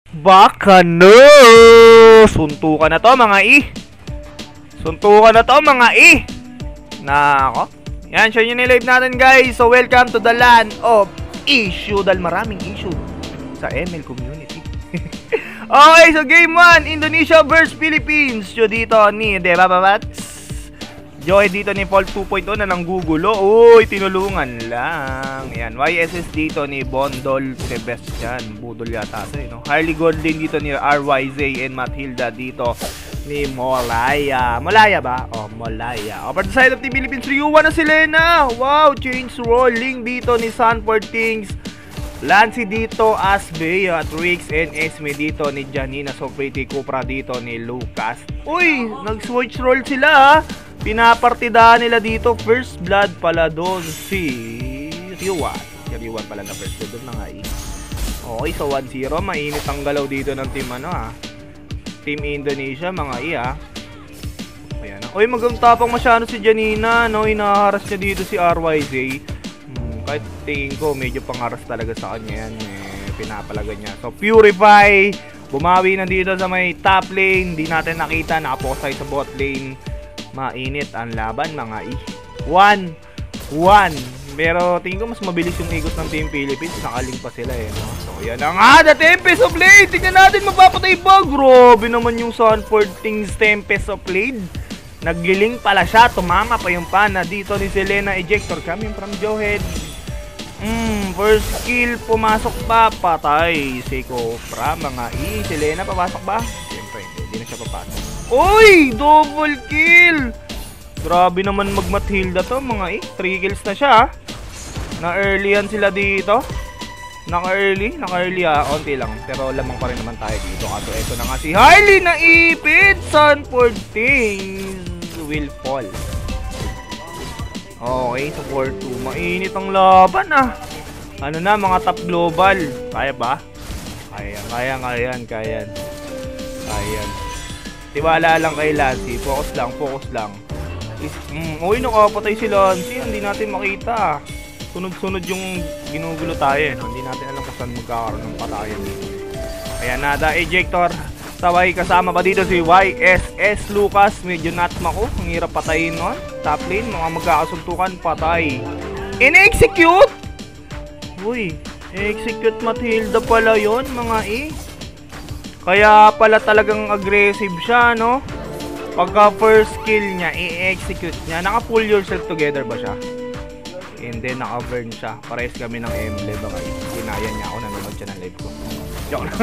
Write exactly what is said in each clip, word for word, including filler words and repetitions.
Baka no! Suntukan na to mga i! Suntukan na to mga i! Nako. Yan, siya yung nilive natin guys. So welcome to the land of issue. Dahil maraming issue sa M L community. Okay, so game one, Indonesia versus Philippines. So dito ni Debababats. Joy dito ni Paul two point oh na nanggugulo. Uy, tinulungan lang. Yan, Y S S dito ni Bondol Sebastian. Budol yata ito, no? Harley Goldin dito ni R Y Z and Matilda dito ni Molaya. Molaya ba? Oh, Molaya. Over the side of the Philippines, Ryuwa na si Lena. Wow, change rolling dito ni Sanford Things. Lancy dito, Asbey at Rix and Esme dito ni Janina So Pretty. Cupra dito ni Lucas. Uy, nag-switch roll sila ha. Pinapartidahan nila dito. First blood pala doon si Ryuwan. Si Ryuwan pala na first blood doon na nga eh. Okay, so one zero. Mainit ang galaw dito ng team ano ha. Team Indonesia mga i ha. Ayan. Uy, magandang masyado si Janina. No, inaharas niya dito si R Y Z. Hmm, kahit tingin ko medyo pangaras talaga sa kanya yan. Eh, pinapalagan niya. So Purify. Bumawi na dito sa may top lane. Hindi natin nakita. Nakapokay sa bot lane. Mainit ang laban mga i. one one. Pero tingin ko mas mabilis yung ikot ng Team Philippines. Nakaling pa sila eh, no? So yan na nga, the Tempest of Blade. Tingnan natin, mapapatay ba? Grabe naman yung Sanford Things Tempest of Blade. Nagliling pala siya. Tumama pa yung pana dito ni Selena. Ejector coming from Joehead. Hmm, first kill. Pumasok pa. Patay. Seiko Fra mga i. Selena papasok ba? Siyempre, hindi na siya papasok. Uy! Double kill! Grabe naman mag-Matilda to mga eh. three kills na siya. Na-early yan sila dito. Naka-early. Naka-early ah. Onti lang. Pero lamang pa rin naman tayo dito. Kaso eto na nga si Harley na ipit. Sanford Things will fall. Okay. So four two. Mainit ang laban ah. Ano na mga top global. Kaya ba? Kaya. Kaya. Kaya. Kaya. Kaya. Tiwala lang kay Lancy. Focus lang, focus lang. Mm, uy, nakapatay si Lancy. Hindi natin makita. Sunod-sunod yung ginugulo tayo. No? Hindi natin alam kung saan magkakaroon ng patayan dito. Ayan, nada. Ejector. Sabay kasama pa dito si Y S S Lucas. Medyo natma ko. Ang hirap patayin nun. Top lane. Mga magkakasuntukan. Patay. In-execute! Uy, execute Matilda pala yon mga eh. Kaya pala talagang aggressive siya, no? Pagka first kill niya, i-execute niya. Naka-pull yourself together ba siya? And then, naka-burn siya. Parehas kami ng emblem. Baka kinaya niya ako. Nanonood siya ng live ko. Joke lang.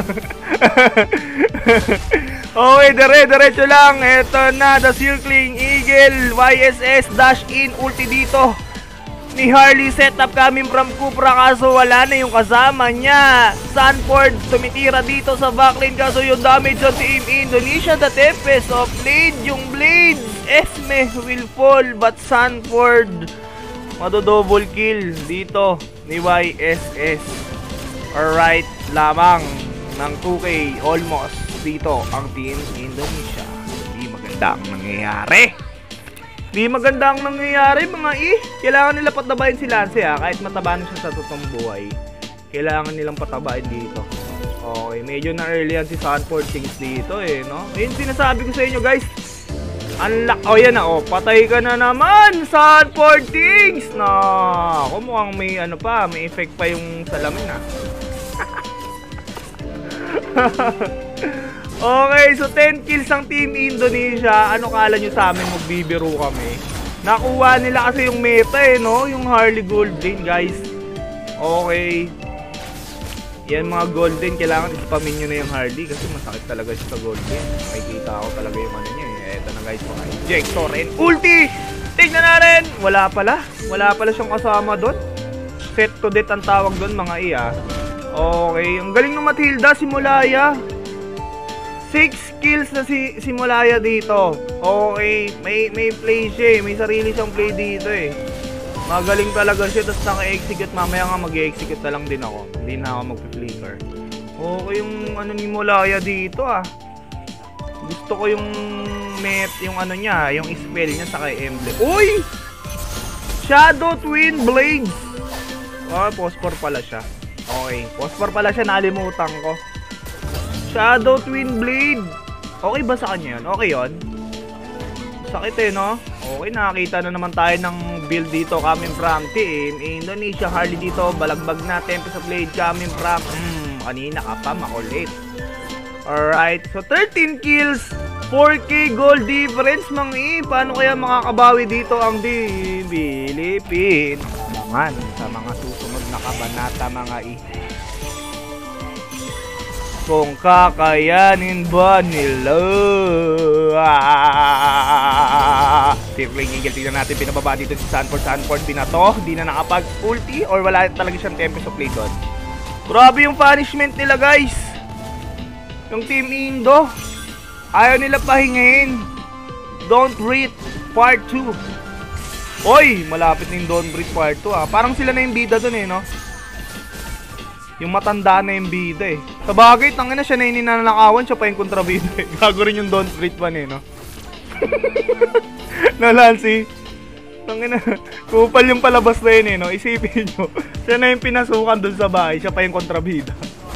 Okay, dire-diretso lang. Ito na, the Circling Eagle. Y S S dash in. Ulti dito. Ni Harley setup coming from Cupra. Kaso wala na yung kasama niya. Sanford tumitira dito sa backlane. Kaso yung damage sa Team Indonesia. The Tempest of Blade. Yung Blades Esme will fall. But Sanford mado-double kill dito ni Y S S. Alright, lamang ng two K almost dito ang Team Indonesia. Hindi maganda ang nangyayari. Di maganda ang nangyayari mga i. Kailangan nila patabain si Lance ha. Kahit mataba na siya sa totoong buhay. Kailangan nilang patabain dito. Okay, medyo na early yan si Sanford Things dito eh, no? Ayun sinasabi ko sa inyo guys. Unlock. Oh yan na oh. Patay ka na naman Sanford Things. Na ako mukhang may ano pa. May effect pa yung salamin ha. Okay, so ten kills ang Team Indonesia. Ano kala nyo sa amin magbibiro kami? Nakuha nila kasi yung meta eh, no? Yung Harley Golden, guys. Okay. Yan mga Golden, kailangan ispamin nyo na yung Harley kasi masakit talaga siya sa Golden. Makikita ko talaga yung ano niya eh. Eto na guys, mga Ejector and ulti! Tignan natin! Wala pala. Wala pala siyang kasama doon. Set to death ang tawag doon mga iya. Okay, ang galing ng Matilda, si Molaya. six kills na si, si Molaya dito. Okay, may, may play siya eh. May sarili siyang play dito eh. Magaling talaga siya. Tapos naka-execute. Mamaya nga mag-execute na lang din ako. Hindi na ako mag-flicker. Okay yung ano ni Molaya dito ah. Gusto ko yung met, yung ano niya, yung spell niya sa kay emblem. Uy! Shadow Twin Blades. Oh, phosphor pala siya. Okay, phosphor pala siya. Nalimutan ko. Shadow Twin Blade. Okay ba sa kanya yun? Okay yun? Sakit eh, no? Okay, nakakita na naman tayo ng build dito coming from Team Indonesia. Harley dito, balagbag na. Tempest of Blade coming from... Hmm, kanina ka pa, makulit. Alright, so thirteen kills, four K gold difference, mga i. Paano kaya makakabawi dito ang Philippines? Naman, sa mga susunod na kabanata, mga i. Kung kakayanin ba nila? Tirling Eagle, tignan natin, pinababa dito si Sanford. Sanford, binato, di na nakapag-ulti or wala talaga siyang Tempest of Blade doon. Grabe yung punishment nila, guys. Yung Team Indo, ayaw nila pahingain. Don't Breathe Part two. Oy, malapit na yung Don't Breathe Part two, ah. Parang sila na yung bida dun eh, no? Yung matanda na yung bida eh. Sa bagay, tangin na siya na yung ninanakawan, siya pa yung kontrabida eh. Gago rin yung Don't Breathe one eh, no? No, Lancy? Tangin na, kupal yung palabas na yun eh, no? Isipin nyo, siya na yung pinasukan dun sa bahay, siya pa yung kontrabida.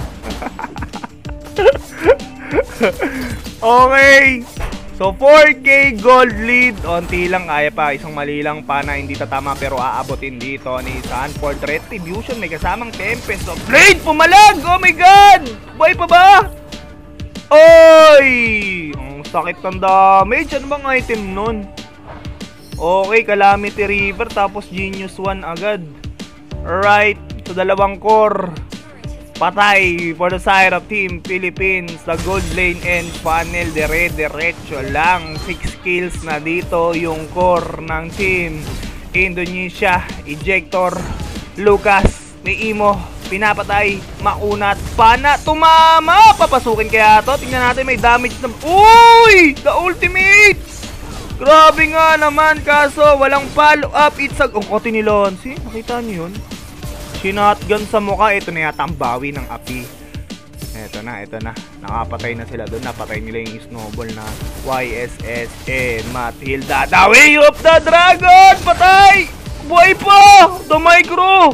Okay. So four K gold lead. Onti lang, kaya pa. Isang mali lang pa na hindi tatama pero aabotin dito ni Sanford. Retribution, may kasamang Tempest of Blade. Pumalag! Oh my god! Buhay pa ba? Oy! Ang sakit ng damage. Ano bang item nun? Okay, Calamity River tapos Genius one agad. Alright. So dalawang core. Patay for the side of Team Philippines. The gold lane and funnel dire-diretso lang. six kills na dito yung core ng Team Indonesia. Ejector, Lucas, ni Imo, pinapatay, makunat, pana, tumama. Papasukin kaya to. Tingnan natin, may damage na. Uy! The ultimate! Grabe nga naman, kaso walang follow up. It's a... Ang kote ni Lancy. Nakita niyo yun? Sinotgun sa mukha, ito na yata ang bawi ng api. Ito na, ito na. Nakapatay na sila doon. Napatay nila yung snowball na Y S S N Matilda. The way of the dragon! Patay! Buhay pa! The micro!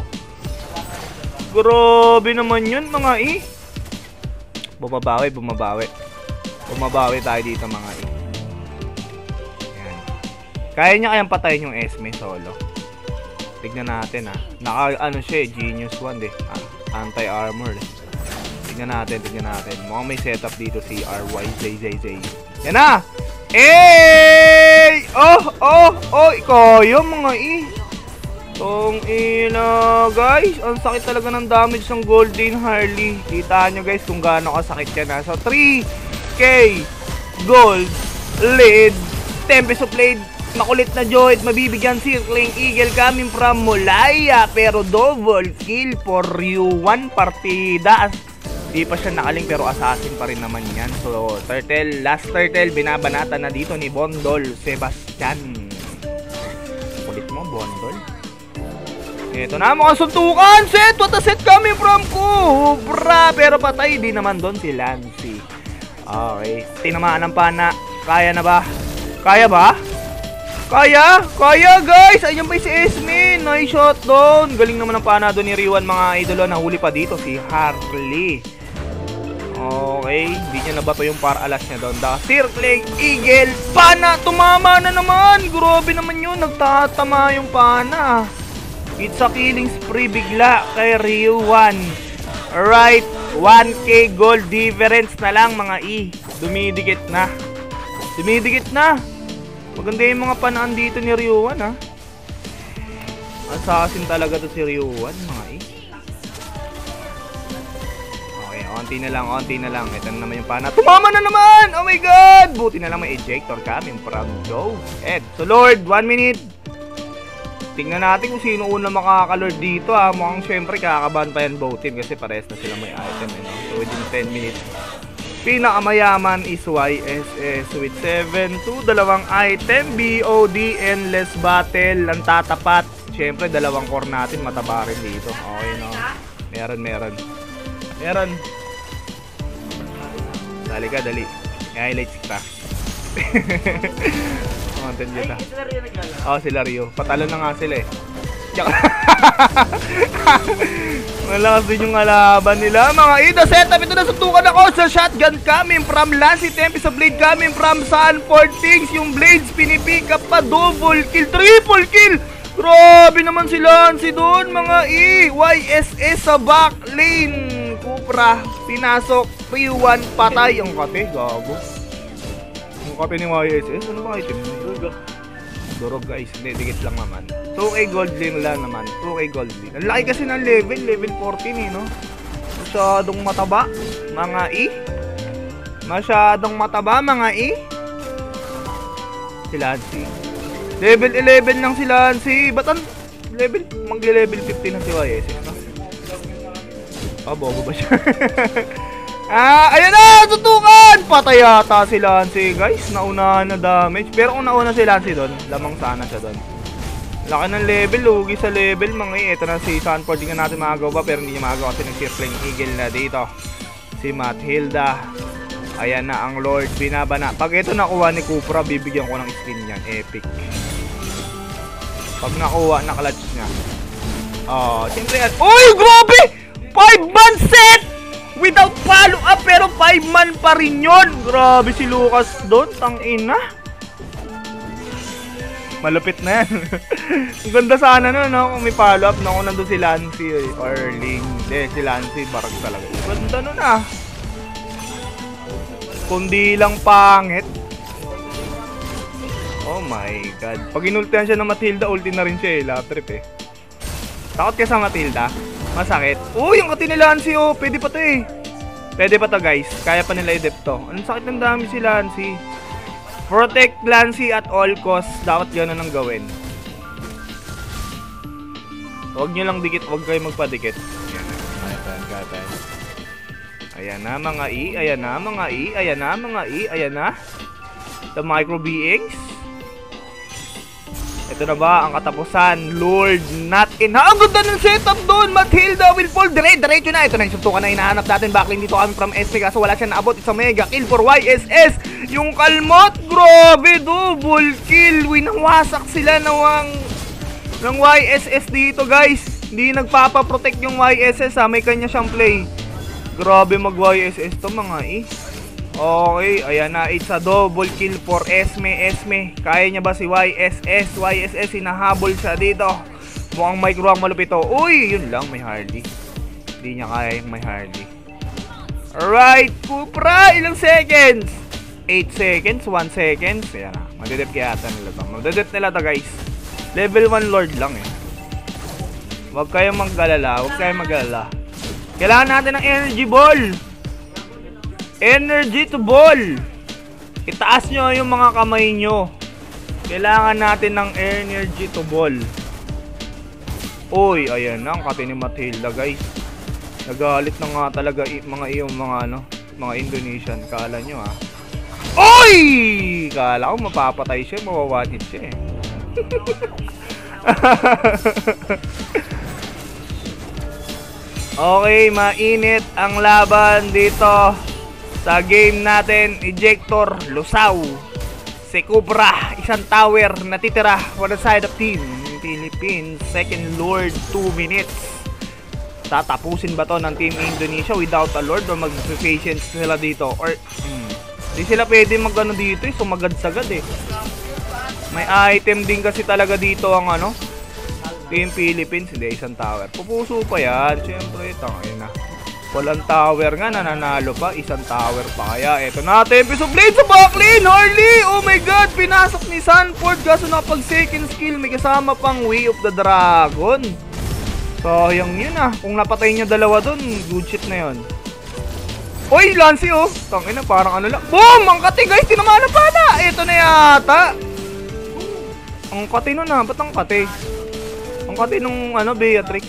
Grabe naman yun, mga i. Bumabawi, bumabawi. Bumabawi tayo dito, mga i. Ayan. Kaya niya kayang patayin yung Esme solo. Tignan natin ah. Naka ano siya eh, Genius one eh. Ah, anti-armor eh. Tignan natin, tignan natin. Mukhang may setup dito si R Y Z Z Z. Yan na! Eh! Oh! Oh! Oh! Ikaw yung mga i. Tong ina guys. Ang sakit talaga ng damage ng Golden Harley. Kita nyo guys kung gaano kasakit yan ha. So three K gold lead. Tempest of Blade. Makulit na Joyd, mabibigyan Circling Eagle coming from Mulaya. Pero double kill for you. One partida. Di pa siya nakaling pero assassin pa rin naman yan. So turtle, last turtle, binabanata na dito ni Bondol Sebastian. Kulit mo Bondol. Ito na mga suntukan. Set, what a set coming from Cobra. Pero patay din naman doon si Lancy. Okay, tinamaan ng pana. Kaya na ba? Kaya ba? Kaya? Kaya guys! Ayun pa si Esme. Nice shot doon. Galing naman ang pana doon ni Riwan, mga idolo. Nahuli pa dito si Harley. Okay. Hindi niya nabato yung para-alas niya doon. The Circling Eagle. Pana! Tumama na naman! Grabe naman yun. Nagtatama yung pana. It's a killing spree bigla kay Riwan. Alright. one K gold difference na lang, mga i. Dumidikit na. Dumidikit na. Maganda yung mga panaan dito ni Ryuan ha. Assassin talaga to si Ryuan, mga i. Okay, onti na lang, onti na lang. Ito na naman yung pana. Tumama na naman! Oh my god! Buti na lang may ejector coming from Joe Ed. So Lord, one minute. Tingnan natin kung sino una makakalord dito ha. Mukhang syempre kakabahan pa yan both team kasi pares na sila may item eh, no? So within ten minutes. Pinakamayaman is Y S S with seven to dalawang item, B O D, endless battle, ang tatapat. Siyempre, dalawang core natin, mataba rin dito. Okay, no? Meron, meron. Meron. Dali ka, dali. I-highlights kita. Content dito. Oo, oh, sila Rio. Patalo na nga sila eh. Malakas din yung kalaban nila. Mga ida setup. Ito na suntukan ako sa shotgun coming from Lancy Tempe sa blade coming from Sanford Things. Yung blades pinipick up pa. Double kill. Triple kill. Grabe naman si Lancy doon mga i. Y S S sa back lane. Cupra. Pinasok. three one patay. Ang kate. Gago. Ang kate ni Y S S. Ano ba item? Durog guys, hindi, dikit lang naman. two K gold lane lang naman, two K gold lane. Ang laki kasi ng level, level fourteen eh, no? Masyadong mataba, mga i. Masyadong mataba, mga i. Si Lancy. Level eleven lang si Lancy. Ba't ang level, mag-level fifteen na si Y S S, no? Ah, bobo ba siya? Ah, ayan na! Tutukan! Patay yata si Lancy, guys. Naunahan na damage. Pero kung nauna si Lancy doon, lamang sana siya doon. Laki ng level, lugi sa level, mga. Ito na si Sanford. Hindi nga natin magagawa, pero hindi niya magagawa kasi nag-circling eagle na dito. Si Mathilda. Ayan na ang Lord. Binaba na. Pag ito nakuha ni Cupra, bibigyan ko ng skin niyan. Epic. Pag nakuha, naklatch niya. Oh, siyempre yan. Uy, grabe! five man set! Without follow up, pero five man pa rin yun. Grabe si Lucas doon, tangina. Malupit na yan. Ang ganda sana no, no, kung may follow up, no, kung nandun si Lancy or Ling. Hindi, si Lancy, barag talaga. Ganda nun ah. Kundi lang pangit. Oh my god. Pag inultihan siya ng Mathilda, ulti na rin siya eh. Lap trip eh. Takot ka sa Mathilda? Masakit. Uy, yung kati ni Lancy oh. Pwede pa to eh. Pwede pa to guys. Kaya pa nila i-dep to. Anong sakit ng dami si Lancy. Protect Lancy at all costs. Dapat gano'n ang gawin. Huwag nyo lang dikit. Huwag kayo magpadikit. Ayan na. Ayan, ayan, ayan na mga i. Ayan na mga i. Ayan na mga i. Ayan na. The micro beings. Ito na ba ang katapusan? Lord not in. Ha, ang ganda ng setup doon. Mathilda will fall. Dire, diretso na. Ito na yung suntukan na hinahanap natin. Backlane dito kami from S P. Kaso wala siya naabot. It's a mega kill for Y S S. Yung kalmot. Grabe. Double kill. Winawasak sila ng, ng Y S S dito guys. Hindi nagpapaprotect yung Y S S ha. May kanya siyang play. Grabe mag Y S S to mga eh. Okay, ayan na, it's a double kill for Esme, Esme. Kaya niya ba si Y S S? Y S S, hinahabol siya dito. Mukhang micro ang malupit to. Uy, yun lang, may Hardy. Hindi niya kaya yung may Hardy. Alright, Cupra, ilang seconds? eight seconds, one seconds. Ayan na, madedep kaya ata nila to. Madedep nila to guys. Level one Lord lang eh. Huwag kayong mag-alala, huwag kayong mag-alala. Kailangan natin ng energy ball. Energy to ball. Itaas nyo yung mga kamay nyo. Kailangan natin ng energy to ball. Uy, ayan na ang kati ni Mathilda guys. Nagalit na nga talaga mga iyong mga ano, mga Indonesian. Kala nyo ah. Uy! Kala ko mapapatay siya, mawawanit siya eh. Okay, mainit ang laban dito. Sa game natin, Ejector, Lusaw, si Cupra, isang tower natitira for the side of team Philippines. Second Lord, two minutes. Tatapusin ba to ng Team Indonesia without a Lord o mag-patience sila dito? Or, hmm, di sila pwede mag-ano dito eh, sumagad-sagad eh. May item din kasi talaga dito ang ano, Team Philippines, hindi, isang tower. Pupuso pa yan, syempre, tangin na. Walang tower nga, nananalo pa. Isang tower pa kaya. Eto na, Tempest of Blade sa backlane. Harley! Oh my god! Pinasok ni Sanford. Kaso napag second skill. May kasama pang Way of the Dragon. Sayang yun ah. Kung napatay niya dalawa dun, good shit na yun. Uy, Lancy oh. Tangina, parang ano lang. Boom! Ang kati guys, tinamaan na pala. Eto na yata. Ang kati nun ah. Ba't ang kati? Ang kati nung ano, Beatrix.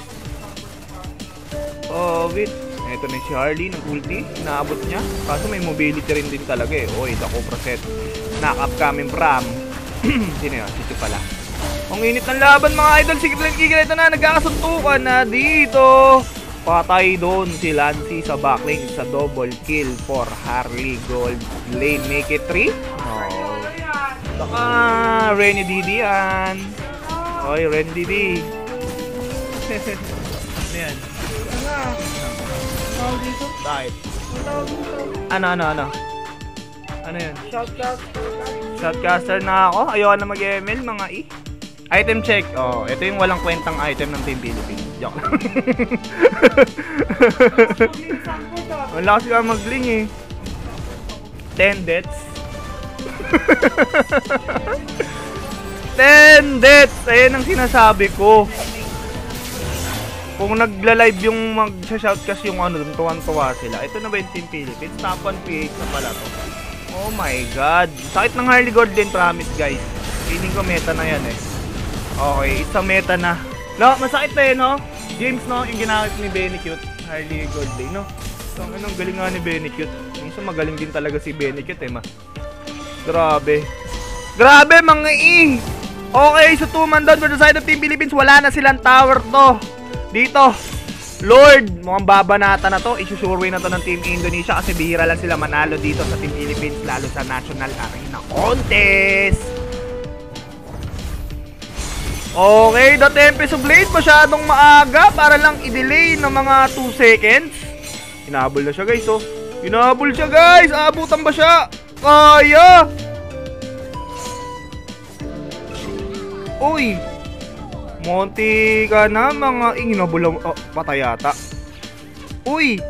Oh, wait. Ito na si Harley ng ulti, naabot niya. Kaso may mobility rin din talaga eh. Oy, the Cupra set. Knock-up coming from. Sino yun? Sito pala. Ang init ng laban mga idol. Sige lang, kikita ito na. Nagkakasuntukan na dito. Patay doon si Lancy sa backlane. Sa double kill for Harley Gold lane. Make it three. Oh. Baka Renny Didi yan. Oy, Renny Didi. Ano yan? Tawag dito. Bakit? Ang tawag dito. Ano, ano, ano? Ano yun? Shoutcaster. Shotcaster na ako. Ayoko na mag-M L, mga i. Item check. Oh, ito yung walang kwentang item ng Team Philippines. Joke lang. Wala kasi ka mag-link eh. ten deaths. ten deaths! Ayan ang sinasabi ko. Kung nagla-live yung mag-shoutcast yung ano, tuwan-tuwa sila. Ito na ba yung Team Philippines? Top one P H na pala to. Oh my god. Sakit ng Harley Golden, promise guys. Feeling ko meta na yan eh. Okay, it's a meta na. No, masakit na yun, no? James, no? Yung ginamit ni Benny-Cute. Harley Golden, no? So, anong galing nga ni Benny-Cute. Minsan magaling din talaga si Benny-Cute, eh, ma. Grabe. Grabe, mga i! Okay, so two man down for the side of Team Philippines. Wala na silang tower to. Dito. Lord, mukhang babanata na to. Isusurway na to ng Team Indonesia kasi bihira lang sila manalo dito sa Team Philippines, lalo sa National Arena Contest. Okay, the Tempest of Blade masyadong maaga para lang i-delay ng mga two seconds. Inahabol na siya guys, oh. Inahabol siya guys. Aabutan ba siya? Kaya. Uy. Monty ka na mga inginabol. Oh, patay yata. Uy.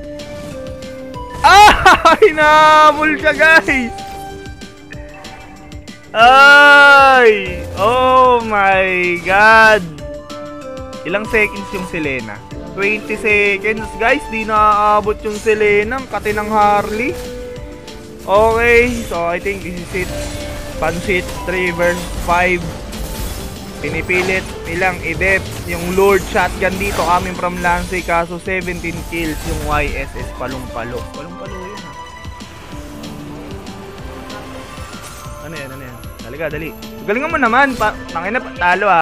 Ah! Inahabol siya guys. Ay! Oh my god! Ilang seconds yung Selena? twenty seconds guys, di naaabot yung Selena, ang kati ng Harley. Okay, so I think this is it. Pansit, three versus five. Pinipilit nilang i-dep yung Lord Shotgun dito coming from Lansay, kaso seventeen kills yung Y S S palong-palo. Palong-palo yun ha. Ano yan, ano yan? Talaga, dali. Galingan mo naman, pa, tangina, talo ha.